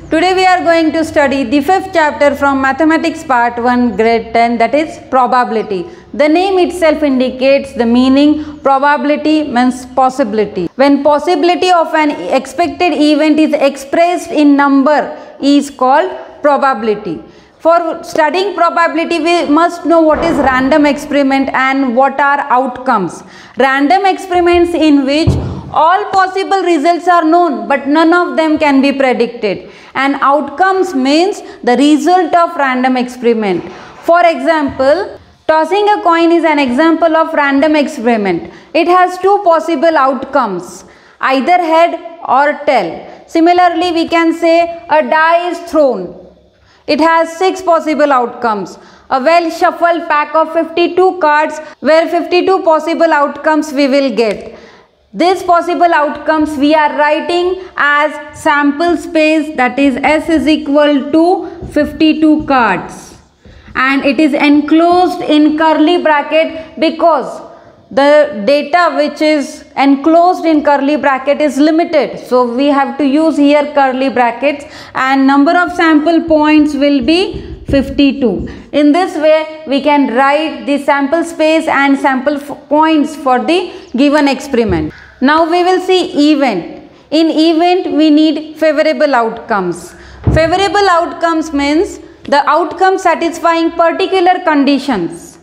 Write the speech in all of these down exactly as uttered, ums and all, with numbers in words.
Today we are going to study the fifth chapter from Mathematics Part one, Grade ten, that is probability. The name itself indicates the meaning. Probability means possibility. When possibility of an expected event is expressed in number is called probability. For studying probability, we must know what is random experiment and what are outcomes. Random experiments in which all possible results are known but none of them can be predicted, and outcomes means the result of random experiment. For example, tossing a coin is an example of random experiment. It has two possible outcomes, either head or tail. Similarly, we can say a die is thrown. It has six possible outcomes. A well shuffled pack of fifty-two cards where fifty-two possible outcomes we will get. These possible outcomes we are writing as sample space, that is S is equal to fifty-two cards, and it is enclosed in curly bracket because the data which is enclosed in curly bracket is limited. So we have to use here curly brackets, and number of sample points will be fifty-two. In this way we can write the sample space and sample points for the given experiment. Now we will see event. In event we need favorable outcomes. Favorable outcomes means the outcome satisfying particular conditions,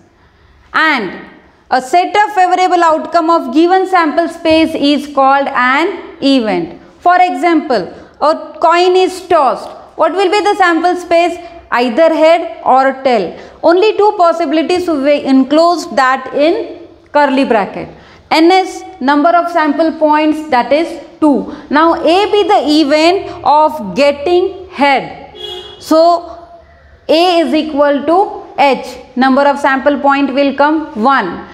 and a set of favorable outcome of given sample space is called an event. For example, a coin is tossed. What will be the sample space? Either head or tail. Only two possibilities will be enclosed, that in curly bracket. Ns, number of sample points, that is two. Now A be the event of getting head. So A is equal to H. Number of sample point will come one.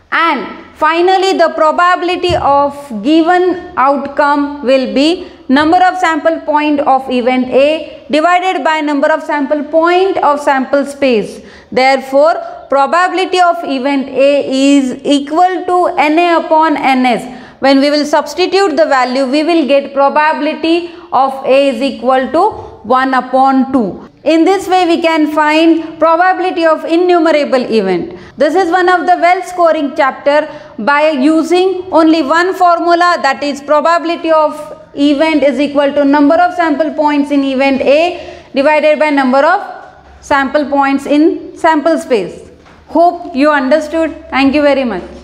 And finally the probability of given outcome will be number of sample point of event A divided by number of sample point of sample space. Therefore, probability of event A is equal to Na upon Ns. When we will substitute the value, we will get probability of A is equal to one upon two. In this way we can find probability of innumerable event. This is one of the well scoring chapter by using only one formula, that is probability of event is equal to number of sample points in event A divided by number of sample points in sample space. Hope you understood. Thank you very much.